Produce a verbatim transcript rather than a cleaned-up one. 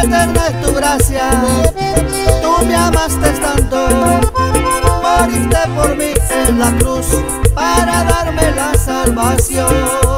eterna es tu gracia, tú me amaste tanto, moriste por mí en la cruz para darme la salvación.